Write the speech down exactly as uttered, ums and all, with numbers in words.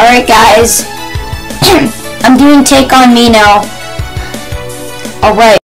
Alright guys, I'm doing Take On Me now. Alright.